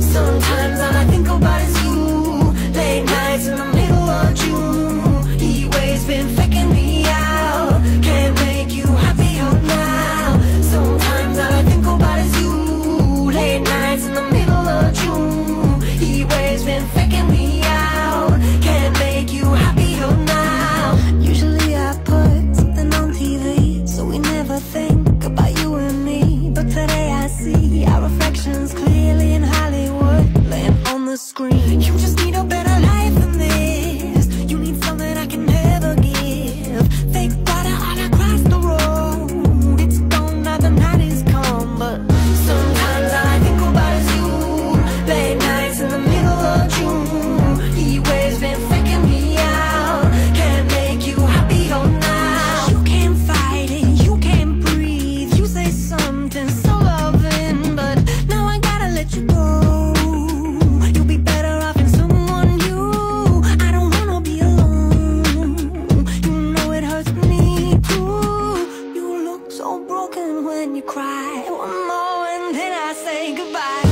Sometimes all I think about is you. Late nights in the middle of June. Heat waves been faking me out. Can't make you happier now. Sometimes all I think about is you. Late nights in the middle of June. Heat waves been faking me out. Can't make you happier now. Usually I put something on TV, so we never think about you and me. But today I see our reflections clearly in Hollywood, laying on the screen. You just need a better life than this. You need something I can never give. Fake water all across the road. It's gone now, the night is come. But sometimes all I think about is you. Late nights in the middle of June. Heat waves been faking me out. Can't make you happier now. You can't fight it, you can't breathe. You say something so loving, but now I gotta let you go. You'll be better off in someone new. I don't wanna be alone. You know it hurts me too. You look so broken when you cry. One more and then I say goodbye.